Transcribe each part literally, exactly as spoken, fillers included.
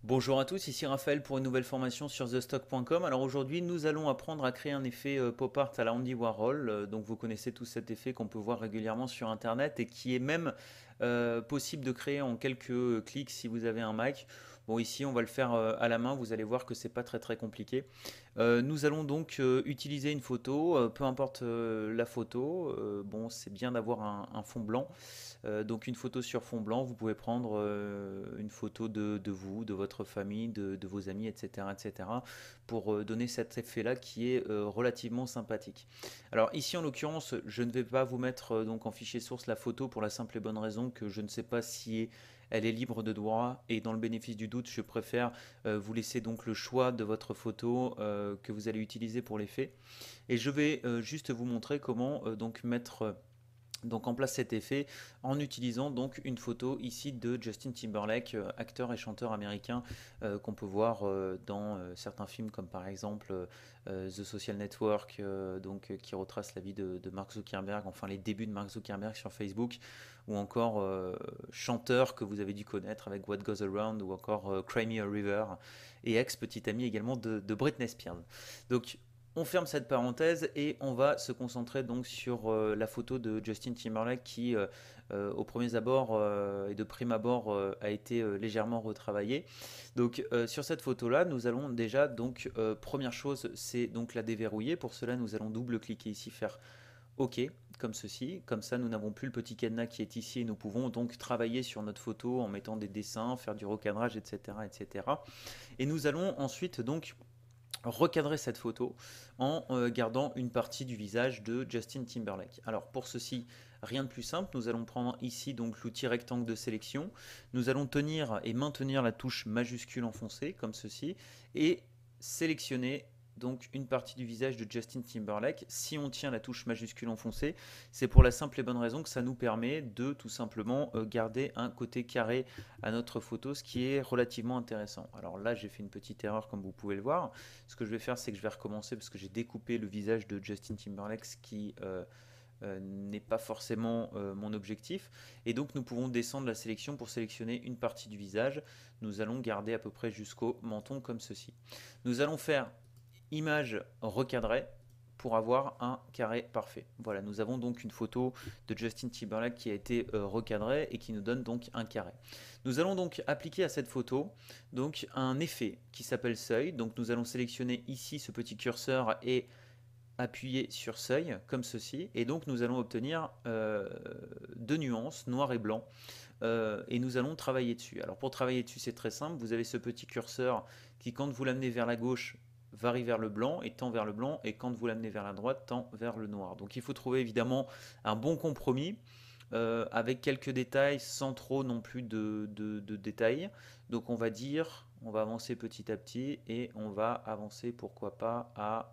Bonjour à tous, ici Raphaël pour une nouvelle formation sur the stock point com. Alors aujourd'hui, nous allons apprendre à créer un effet euh, pop art à la Andy Warhol. Euh, donc vous connaissez tous cet effet qu'on peut voir régulièrement sur internet et qui est même euh, possible de créer en quelques clics si vous avez un Mac. Bon, ici on va le faire euh, à la main, vous allez voir que c'est pas très très compliqué. Euh, nous allons donc euh, utiliser une photo, euh, peu importe euh, la photo. Euh, bon, c'est bien d'avoir un, un fond blanc. Euh, donc une photo sur fond blanc, vous pouvez prendre euh, une photo de, de vous, de votre famille, de, de vos amis, et cetera, et cetera, pour euh, donner cet effet-là qui est euh, relativement sympathique. Alors ici en l'occurrence, je ne vais pas vous mettre euh, donc en fichier source la photo pour la simple et bonne raison que je ne sais pas si elle est libre de droit et dans le bénéfice du doute, je préfère euh, vous laisser donc le choix de votre photo euh, que vous allez utiliser pour l'effet. Et je vais euh, juste vous montrer comment euh, donc mettre donc en place cet effet en utilisant donc une photo ici de Justin Timberlake, euh, acteur et chanteur américain euh, qu'on peut voir euh, dans euh, certains films comme par exemple euh, The Social Network, euh, donc euh, qui retrace la vie de, de Mark Zuckerberg, enfin les débuts de Mark Zuckerberg sur Facebook, ou encore euh, chanteur que vous avez dû connaître avec What Goes Around, ou encore euh, Cry Me a River, et ex-petit ami également de, de Britney Spears. Donc on ferme cette parenthèse et on va se concentrer donc sur euh, la photo de Justin Timberlake qui, euh, euh, au premier abord euh, et de prime abord, euh, a été euh, légèrement retravaillée. Donc euh, sur cette photo-là, nous allons déjà donc euh, première chose, c'est donc la déverrouiller. Pour cela, nous allons double-cliquer ici, faire OK, comme ceci. Comme ça, nous n'avons plus le petit cadenas qui est ici et nous pouvons donc travailler sur notre photo en mettant des dessins, faire du recadrage, et cetera, et cetera. Et nous allons ensuite donc recadrer cette photo en euh, gardant une partie du visage de Justin Timberlake. Alors pour ceci, rien de plus simple, nous allons prendre ici donc l'outil rectangle de sélection, nous allons tenir et maintenir la touche majuscule enfoncée comme ceci et sélectionner donc une partie du visage de Justin Timberlake. Si on tient la touche majuscule enfoncée, c'est pour la simple et bonne raison que ça nous permet de tout simplement euh, garder un côté carré à notre photo, ce qui est relativement intéressant. Alors là, j'ai fait une petite erreur comme vous pouvez le voir. Ce que je vais faire, c'est que je vais recommencer parce que j'ai découpé le visage de Justin Timberlake, ce qui euh, euh, n'est pas forcément euh, mon objectif. Et donc, nous pouvons descendre la sélection pour sélectionner une partie du visage. Nous allons garder à peu près jusqu'au menton comme ceci. Nous allons faire image recadrée pour avoir un carré parfait. Voilà, nous avons donc une photo de Justin Timberlake qui a été euh, recadrée et qui nous donne donc un carré. Nous allons donc appliquer à cette photo donc un effet qui s'appelle seuil. Donc nous allons sélectionner ici ce petit curseur et appuyer sur seuil comme ceci et donc nous allons obtenir euh, deux nuances noir et blanc euh, et nous allons travailler dessus. Alors pour travailler dessus c'est très simple, vous avez ce petit curseur qui quand vous l'amenez vers la gauche varie vers le blanc et tend vers le blanc et quand vous l'amenez vers la droite tend vers le noir. Donc il faut trouver évidemment un bon compromis euh, avec quelques détails sans trop non plus de, de, de détails. Donc on va dire, on va avancer petit à petit et on va avancer pourquoi pas à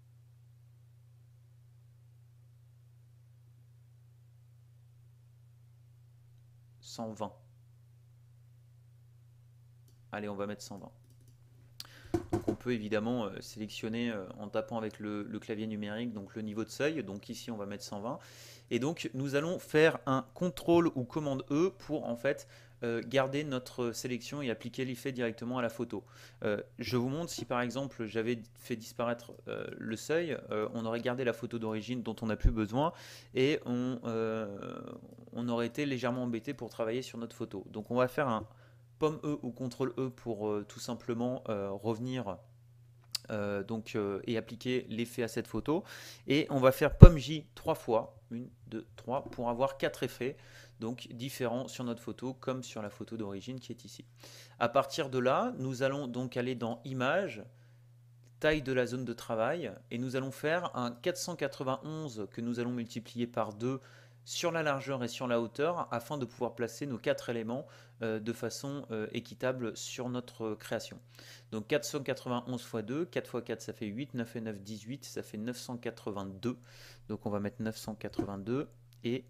cent vingt. Allez, on va mettre cent vingt. Donc on peut évidemment euh, sélectionner euh, en tapant avec le, le clavier numérique donc le niveau de seuil. Donc ici on va mettre cent vingt. Et donc nous allons faire un contrôle ou commande E pour en fait euh, garder notre sélection et appliquer l'effet directement à la photo. Euh, je vous montre si par exemple j'avais fait disparaître euh, le seuil, euh, on aurait gardé la photo d'origine dont on n'a plus besoin et on, euh, on aurait été légèrement embêté pour travailler sur notre photo. Donc on va faire un pomme E ou contrôle E pour euh, tout simplement euh, revenir euh, donc, euh, et appliquer l'effet à cette photo. Et on va faire pomme J trois fois, une, deux, trois, pour avoir quatre effets donc différents sur notre photo comme sur la photo d'origine qui est ici. À partir de là, nous allons donc aller dans Images, taille de la zone de travail et nous allons faire un quatre cent quatre-vingt-onze que nous allons multiplier par deux sur la largeur et sur la hauteur afin de pouvoir placer nos quatre éléments euh, de façon euh, équitable sur notre création. Donc quatre cent quatre-vingt-onze fois deux, quatre fois quatre ça fait huit, neuf et neuf dix-huit, ça fait neuf cent quatre-vingt-deux. Donc on va mettre neuf cent quatre-vingt-deux et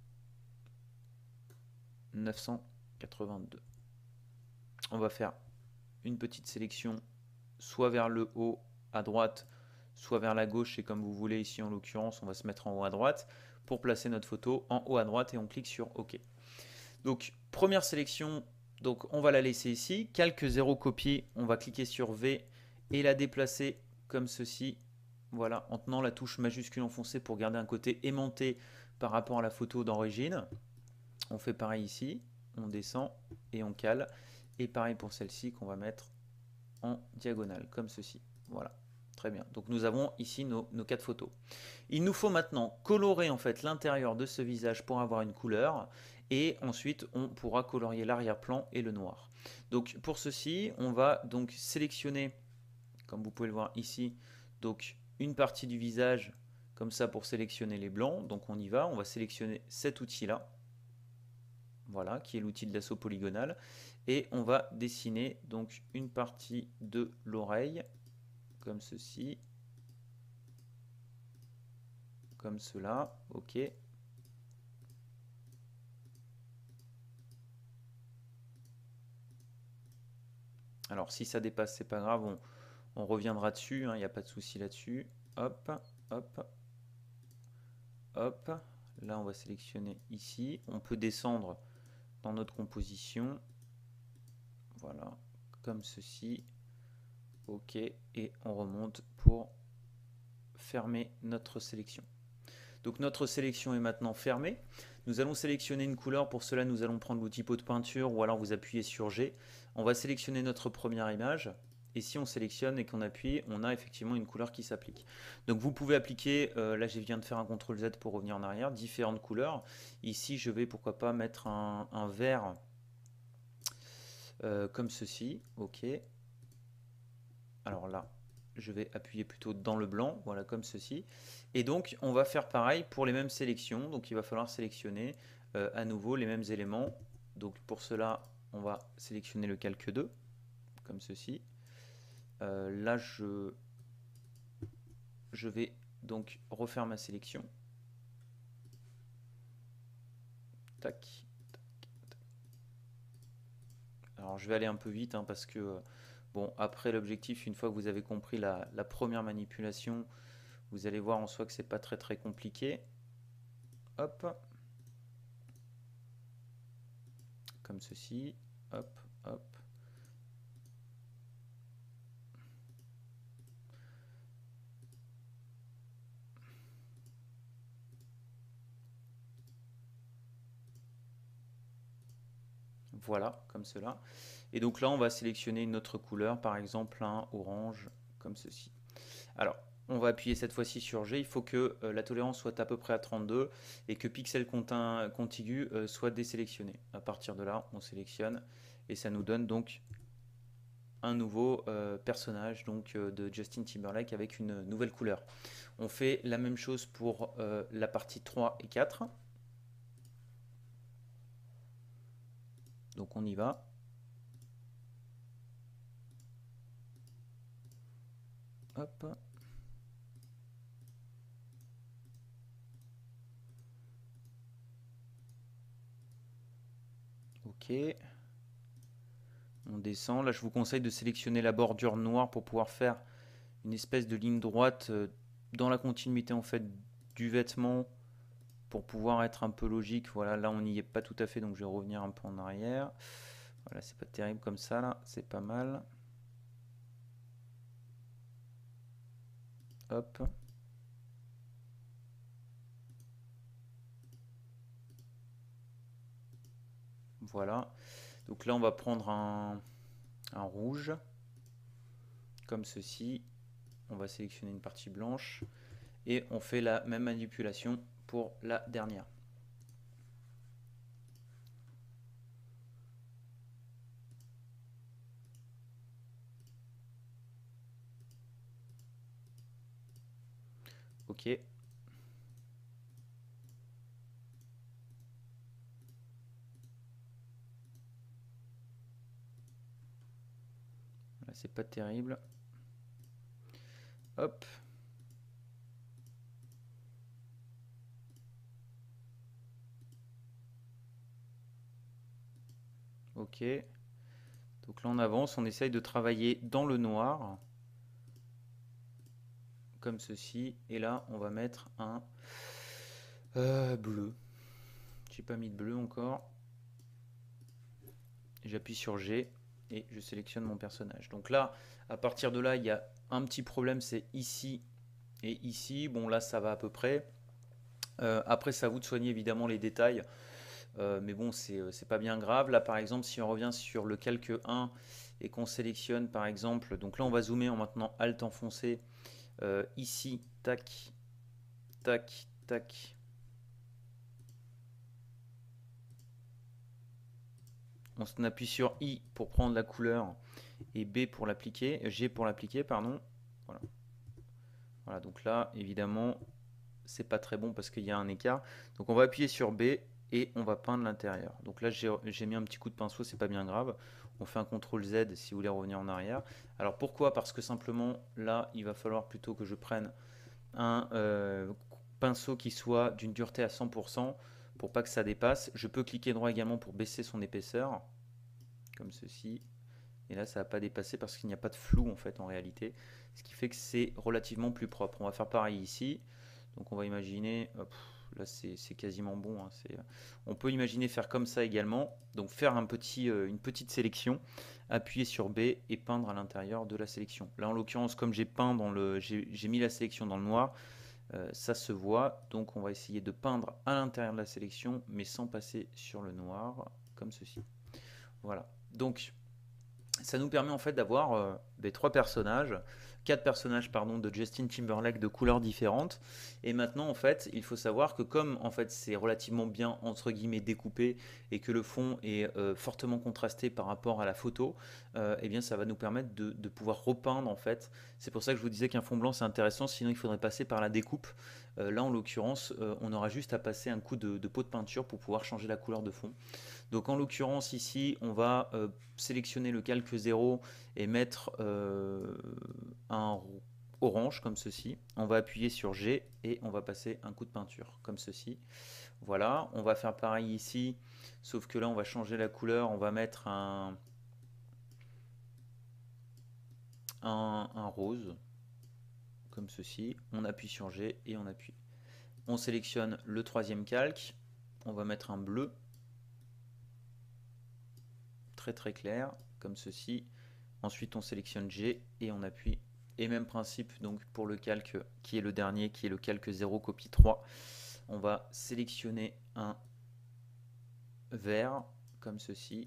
neuf cent quatre-vingt-deux. On va faire une petite sélection soit vers le haut à droite, soit vers la gauche, c'est comme vous voulez. Ici en l'occurrence, on va se mettre en haut à droite pour placer notre photo en haut à droite et on clique sur OK. Donc première sélection Donc on va la laisser ici. Calque zéro copie, on va cliquer sur V et la déplacer comme ceci. Voilà, en tenant la touche majuscule enfoncée pour garder un côté aimanté par rapport à la photo d'origine. On fait pareil ici, on descend et on cale. Et pareil pour celle-ci qu'on va mettre en diagonale, comme ceci. Voilà, très bien. Donc nous avons ici nos, nos quatre photos. Il nous faut maintenant colorer en fait l'intérieur de ce visage pour avoir une couleur. Et ensuite, on pourra colorier l'arrière-plan et le noir. Donc pour ceci, on va donc sélectionner, comme vous pouvez le voir ici, donc une partie du visage comme ça pour sélectionner les blancs. Donc on y va, on va sélectionner cet outil-là. Voilà, qui est l'outil de lasso polygonal. Et on va dessiner donc une partie de l'oreille, comme ceci. Comme cela, ok. Alors si ça dépasse, c'est pas grave, on, on reviendra dessus, il hein, n'y a pas de souci là-dessus. Hop, hop, hop. Là, on va sélectionner ici. On peut descendre dans notre composition. Voilà, comme ceci. Ok, et on remonte pour fermer notre sélection. Donc notre sélection est maintenant fermée. Nous allons sélectionner une couleur. Pour cela, nous allons prendre l'outil pot de peinture ou alors vous appuyez sur G. On va sélectionner notre première image. Et si on sélectionne et qu'on appuie, on a effectivement une couleur qui s'applique. Donc vous pouvez appliquer, euh, là je viens de faire un contrôle Z pour revenir en arrière, différentes couleurs. Ici je vais pourquoi pas mettre un, un vert euh, comme ceci. Ok. Alors là, je vais appuyer plutôt dans le blanc, voilà comme ceci. Et donc on va faire pareil pour les mêmes sélections. Donc il va falloir sélectionner euh, à nouveau les mêmes éléments. Donc pour cela, on va sélectionner le calque deux, comme ceci. Euh, là, je, je vais donc refaire ma sélection. Tac, tac, tac. Alors je vais aller un peu vite hein, parce que, bon, après l'objectif, une fois que vous avez compris la, la première manipulation, vous allez voir en soi que c'est pas très très compliqué. Hop. Comme ceci. Hop, hop. Voilà, comme cela. Et donc là, on va sélectionner une autre couleur, par exemple un orange, comme ceci. Alors, on va appuyer cette fois-ci sur G. Il faut que euh, la tolérance soit à peu près à trente-deux et que pixel contigu euh, soit désélectionné. À partir de là, on sélectionne et ça nous donne donc un nouveau euh, personnage donc, euh, de Justin Timberlake avec une nouvelle couleur. On fait la même chose pour euh, la partie trois et quatre. Donc on y va. Hop. Ok. On descend. Là, je vous conseille de sélectionner la bordure noire pour pouvoir faire une espèce de ligne droite euh, dans la continuité en fait du vêtement pour pouvoir être un peu logique. Voilà, là on n'y est pas tout à fait, donc je vais revenir un peu en arrière. Voilà, c'est pas terrible comme ça là, c'est pas mal. Hop. Voilà. Donc là on va prendre un, un rouge comme ceci. On va sélectionner une partie blanche et on fait la même manipulation pour la dernière. Ok. Là c'est pas terrible. Hop. Ok. Donc là on avance, on essaye de travailler dans le noir. Comme ceci. Et là on va mettre un euh, bleu. J'ai pas mis de bleu encore. j'appuie sur G et je sélectionne mon personnage. Donc là, à partir de là, il y a un petit problème, c'est ici et ici. Bon, là, ça va à peu près. Euh, après, c'est à vous de soigner évidemment les détails. Euh, mais bon, c'est c'est pas bien grave. Là, par exemple, si on revient sur le calque un et qu'on sélectionne, par exemple, donc là, on va zoomer en maintenant Alt enfoncé. Euh, ici, tac, tac, tac. On appuie sur I pour prendre la couleur et B pour l'appliquer, G pour l'appliquer, pardon. Voilà. Voilà, donc là, évidemment, c'est pas très bon parce qu'il y a un écart. Donc on va appuyer sur B et on va peindre l'intérieur. Donc là, j'ai mis un petit coup de pinceau, c'est pas bien grave. On fait un contrôle Z si vous voulez revenir en arrière. Alors pourquoi? Parce que simplement, là, il va falloir plutôt que je prenne un euh, pinceau qui soit d'une dureté à cent pour cent pour pas que ça dépasse. Je peux cliquer droit également pour baisser son épaisseur, comme ceci. Et là, ça va pas dépasser parce qu'il n'y a pas de flou en fait en réalité. Ce qui fait que c'est relativement plus propre. On va faire pareil ici. Donc on va imaginer, hop, là c'est quasiment bon. Hein, on peut imaginer faire comme ça également. Donc faire un petit, euh, une petite sélection, appuyer sur B et peindre à l'intérieur de la sélection. Là en l'occurrence, comme j'ai peint dans le, j'ai mis la sélection dans le noir, euh, ça se voit. Donc on va essayer de peindre à l'intérieur de la sélection, mais sans passer sur le noir, comme ceci. Voilà. Donc ça nous permet en fait d'avoir euh, des trois personnages, quatre personnages pardon de Justin Timberlake de couleurs différentes. Et maintenant en fait, il faut savoir que comme en fait c'est relativement bien entre guillemets découpé et que le fond est euh, fortement contrasté par rapport à la photo, euh, eh bien ça va nous permettre de, de pouvoir repeindre en fait. C'est pour ça que je vous disais qu'un fond blanc c'est intéressant, sinon il faudrait passer par la découpe. Euh, là en l'occurrence, euh, on aura juste à passer un coup de, de pot de peinture pour pouvoir changer la couleur de fond. Donc en l'occurrence ici, on va euh, sélectionner le calque zéro et mettre euh, un orange comme ceci. On va appuyer sur G et on va passer un coup de peinture comme ceci. Voilà, on va faire pareil ici, sauf que là on va changer la couleur, on va mettre un, un, un rose comme ceci. On appuie sur G et on appuie. On sélectionne le troisième calque, on va mettre un bleu très très clair comme ceci. Ensuite on sélectionne G et on appuie. Et même principe donc pour le calque qui est le dernier, qui est le calque zéro copie trois. On va sélectionner un vert comme ceci.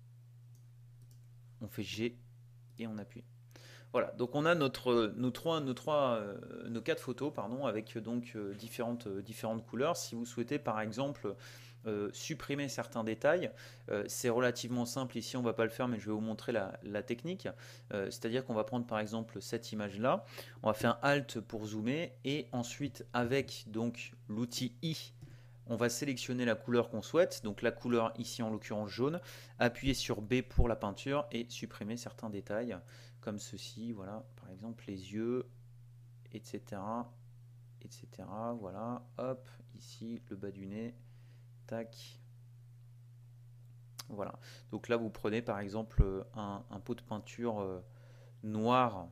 On fait G et on appuie. Voilà, donc on a notre, nos, trois, nos, trois, euh, nos quatre photos pardon, avec donc euh, différentes, euh, différentes couleurs. Si vous souhaitez par exemple euh, supprimer certains détails, euh, c'est relativement simple. Ici on ne va pas le faire mais je vais vous montrer la, la technique. Euh, C'est-à-dire qu'on va prendre par exemple cette image là, on va faire un Alt pour zoomer et ensuite avec donc l'outil I, on va sélectionner la couleur qu'on souhaite, donc la couleur ici en l'occurrence jaune, appuyer sur B pour la peinture et supprimer certains détails comme ceci, voilà, par exemple les yeux, et cetera, et cetera. Voilà, hop, ici le bas du nez, tac. Voilà, donc là vous prenez par exemple un, un pot de peinture euh, noir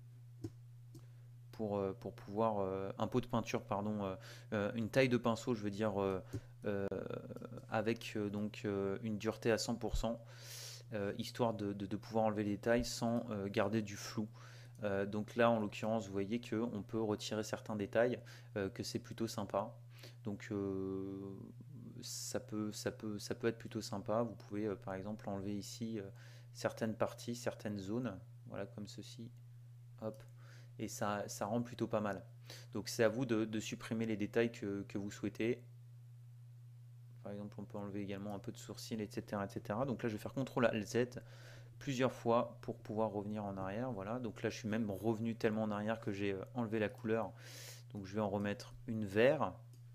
pour, euh, pour pouvoir, euh, un pot de peinture, pardon, euh, euh, une taille de pinceau, je veux dire, euh, euh, avec euh, donc euh, une dureté à cent pour cent, euh, histoire de, de, de pouvoir enlever les détails sans euh, garder du flou. Euh, donc là, en l'occurrence, vous voyez qu'on peut retirer certains détails, euh, que c'est plutôt sympa. Donc euh, ça, peut, ça, peut, ça peut être plutôt sympa. Vous pouvez euh, par exemple enlever ici euh, certaines parties, certaines zones, voilà comme ceci. Hop. Et ça, ça rend plutôt pas mal. Donc c'est à vous de, de supprimer les détails que, que vous souhaitez. Par exemple, on peut enlever également un peu de sourcils, et cetera, et cetera. Donc là, je vais faire contrôle Alt Z plusieurs fois pour pouvoir revenir en arrière. Voilà. Donc là, je suis même revenu tellement en arrière que j'ai enlevé la couleur. Donc je vais en remettre une vert.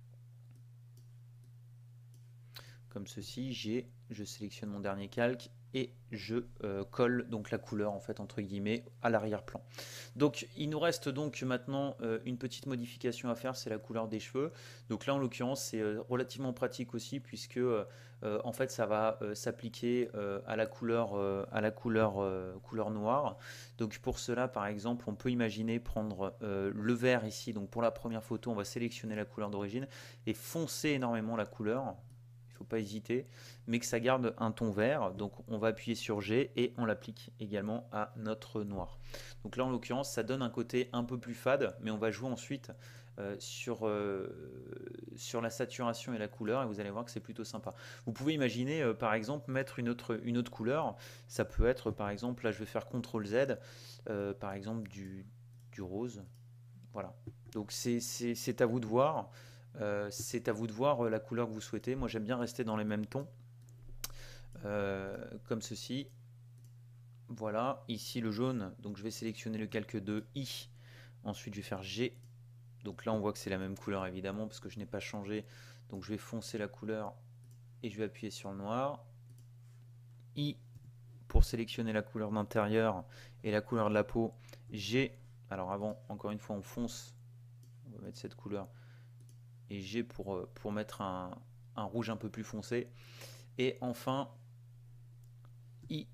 Comme ceci, j'ai, je sélectionne mon dernier calque et je euh, colle donc la couleur en fait entre guillemets à l'arrière-plan. Donc il nous reste donc maintenant euh, une petite modification à faire, c'est la couleur des cheveux. Donc là en l'occurrence c'est euh, relativement pratique aussi puisque euh, en fait ça va euh, s'appliquer euh, à la couleur euh, à la couleur euh, couleur noire. Donc pour cela par exemple on peut imaginer prendre euh, le vert ici. Donc pour la première photo on va sélectionner la couleur d'origine et foncer énormément la couleur. faut pas hésiter, mais que ça garde un ton vert. Donc on va appuyer sur G et on l'applique également à notre noir. Donc là en l'occurrence ça donne un côté un peu plus fade, mais on va jouer ensuite euh, sur, euh, sur la saturation et la couleur et vous allez voir que c'est plutôt sympa. Vous pouvez imaginer euh, par exemple mettre une autre, une autre couleur. Ça peut être par exemple, là je vais faire contrôle Z, euh, par exemple du, du rose. Voilà. Donc c'est c'est à vous de voir. Euh, c'est à vous de voir euh, la couleur que vous souhaitez. Moi j'aime bien rester dans les mêmes tons. Euh, comme ceci. Voilà. Ici le jaune. Donc je vais sélectionner le calque de I. Ensuite je vais faire G. Donc là on voit que c'est la même couleur évidemment parce que je n'ai pas changé. Donc je vais foncer la couleur et je vais appuyer sur le noir. I pour sélectionner la couleur d'intérieur et la couleur de la peau. G. Alors avant, encore une fois, on fonce. On va mettre cette couleur. Et G pour, pour mettre un, un rouge un peu plus foncé. Et enfin, I.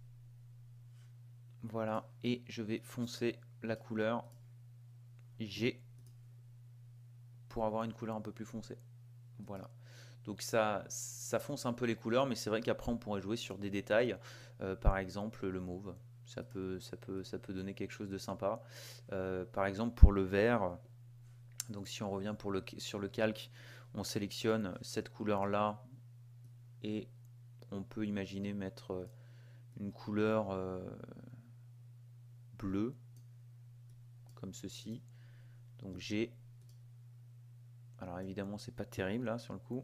Voilà. Et je vais foncer la couleur G pour avoir une couleur un peu plus foncée. Voilà. Donc ça, ça fonce un peu les couleurs, mais c'est vrai qu'après on pourrait jouer sur des détails. Euh, par exemple, le mauve. Ça peut, ça, peut, ça peut donner quelque chose de sympa. Euh, par exemple, pour le vert, donc si on revient pour le, sur le calque, on sélectionne cette couleur-là et on peut imaginer mettre une couleur euh, bleue, comme ceci. Donc j'ai... Alors évidemment, c'est pas terrible là sur le coup.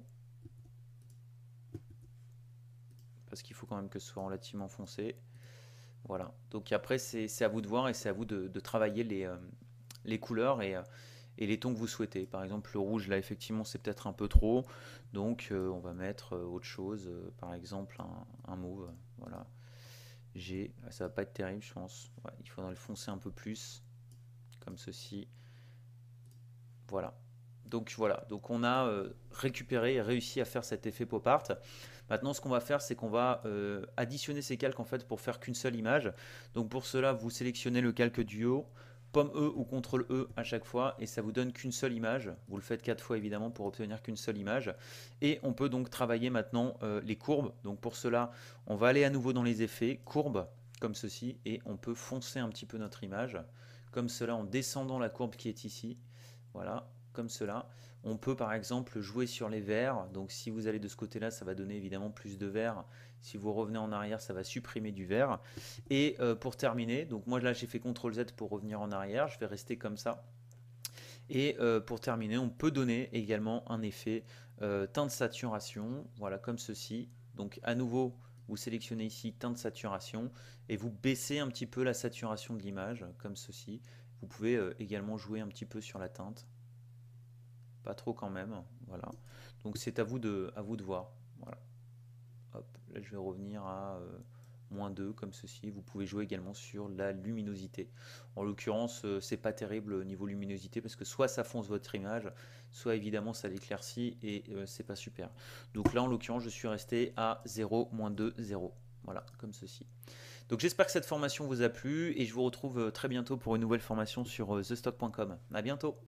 Parce qu'il faut quand même que ce soit relativement foncé. Voilà. Donc après, c'est à vous de voir et c'est à vous de, de travailler les, euh, les couleurs et, euh, et les tons que vous souhaitez. Par exemple, le rouge, là, effectivement, c'est peut-être un peu trop. Donc, euh, on va mettre euh, autre chose. Euh, par exemple, un, un mauve. Voilà. G. Ça va pas être terrible, je pense. Ouais, il faudra le foncer un peu plus. Comme ceci. Voilà. Donc voilà, donc on a euh, récupéré et réussi à faire cet effet pop art. Maintenant ce qu'on va faire c'est qu'on va euh, additionner ces calques en fait pour faire qu'une seule image. Donc pour cela vous sélectionnez le calque du haut, pomme E ou contrôle E à chaque fois et ça vous donne qu'une seule image. Vous le faites quatre fois évidemment pour obtenir qu'une seule image. Et on peut donc travailler maintenant euh, les courbes. Donc pour cela on va aller à nouveau dans les effets, courbes comme ceci et on peut foncer un petit peu notre image. Comme cela en descendant la courbe qui est ici. Voilà, comme cela. On peut par exemple jouer sur les verts. Donc si vous allez de ce côté-là, ça va donner évidemment plus de vert. Si vous revenez en arrière, ça va supprimer du vert. Et euh, pour terminer, donc moi là j'ai fait contrôle Z pour revenir en arrière. Je vais rester comme ça. Et euh, pour terminer, on peut donner également un effet euh, teinte saturation. Voilà, comme ceci. Donc à nouveau, vous sélectionnez ici teinte saturation et vous baissez un petit peu la saturation de l'image, comme ceci. Vous pouvez euh, également jouer un petit peu sur la teinte. Pas trop quand même. Voilà. Donc c'est à vous de, à vous de voir. Voilà. Hop, là je vais revenir à euh, moins deux comme ceci. Vous pouvez jouer également sur la luminosité. En l'occurrence, euh, c'est pas terrible au niveau luminosité parce que soit ça fonce votre image, soit évidemment ça l'éclaircit et euh, c'est pas super. Donc là en l'occurrence, je suis resté à zéro, moins deux, zéro. Voilà, comme ceci. Donc j'espère que cette formation vous a plu et je vous retrouve très bientôt pour une nouvelle formation sur the stock point com. À bientôt.